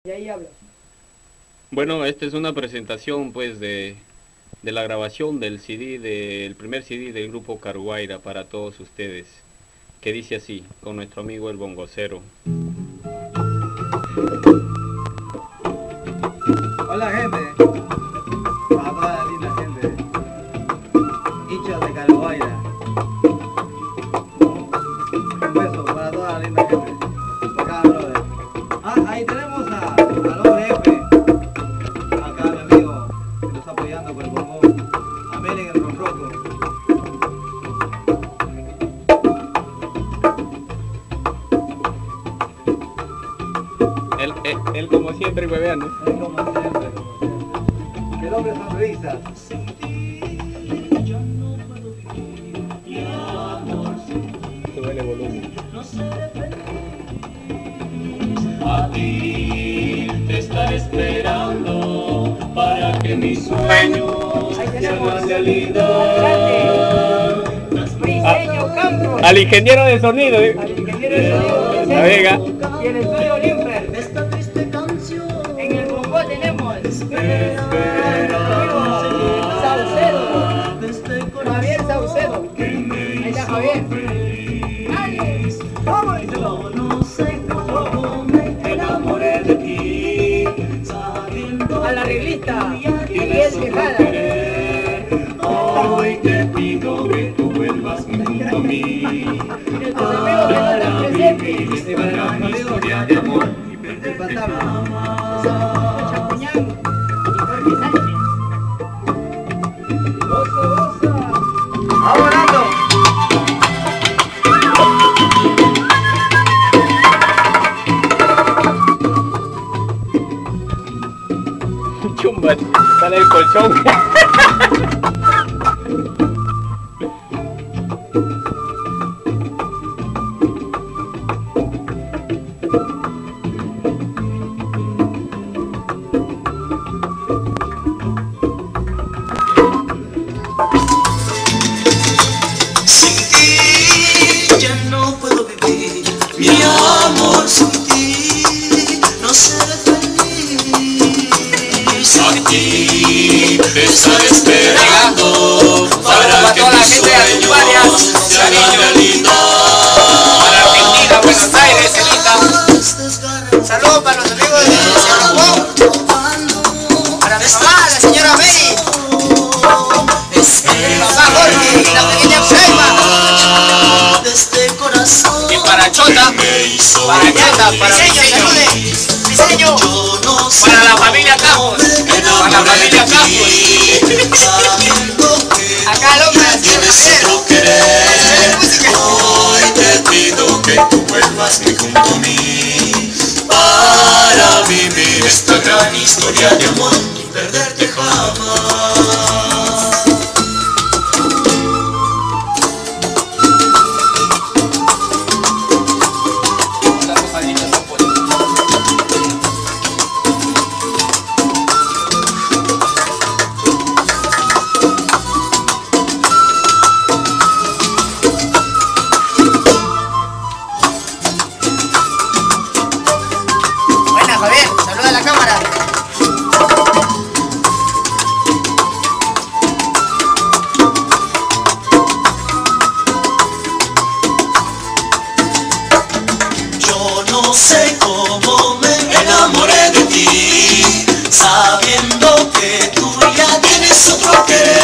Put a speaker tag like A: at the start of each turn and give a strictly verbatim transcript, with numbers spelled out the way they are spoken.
A: Y ahí habla.
B: Bueno, esta es una presentación pues de, de la grabación del C D, del primer C D del grupo Caruaira para todos ustedes, que dice así, con nuestro amigo el bongocero.
C: Hola gente, para toda la linda gente, hinchas de Caruaira. Un beso para toda la linda gente, acá brother. Ah, ahí tenemos a, al hombre F, acá mi amigo, que nos está apoyando con el bombón, a Melen el ronroco.
B: Él, él, él como siempre hueveando.
C: Él como siempre, como siempre. El hombre sonrisa.
B: Súbele volumen.
D: A ti te estaré esperando para que mis sueños se hagan realidad.
A: Briseño Campos,
B: Al ingeniero de sonido, ¿eh?
A: al ingeniero de sonido
B: La Vega.
A: y el estudio Limper.
D: Esta triste canción
A: En el bombo tenemos
D: espera
A: Saucedo,
D: desde el
A: Javier Saucedo.
D: que me
A: Ahí está
D: hizo
A: Javier.
D: feliz.
A: Dale, vamos.
D: Yo no sé cómo me enamoré de ti, sabiendo
A: A la
D: que
A: reglista,
D: tú ya
A: Miguel
D: tienes otro
A: Tejada.
D: querer. Hoy te pido que tú vuelvas junto a mí.
A: Nuestros amigos que no están presentes.
D: Esta gran historia de amor y perder
C: El fantasma.
A: Chacuñán y Jorge Sánchez.
C: Oso, osa. ¡Va volando!
B: Chumba, sale el colchón.
D: Sin ti ya no puedo vivir, mi amor, sin ti no seré feliz. A ti te estaré esperando para que mis sueños se hagan realidad.
E: Para Argentina, Buenos Aires, Elita. Saludos para los amigos de Cerro Juan. Para mi mamá, la señora Mary. Mi papá Jorge y la pequeña Selma. Y para Chota, para Chota, para Briseño, Briseño. Para la familia Campos, para la familia Campos. Acá el hombre, el señor Javier. Música.
D: Hoy te pido que tú vuelvas muy junto a mí para vivir esta gran historia de amor y perderte jamás.
E: Buena, Javier, saluda a la cámara.
D: Yo no sé cómo me enamoré de ti, sabiendo que tú ya tienes otro querer.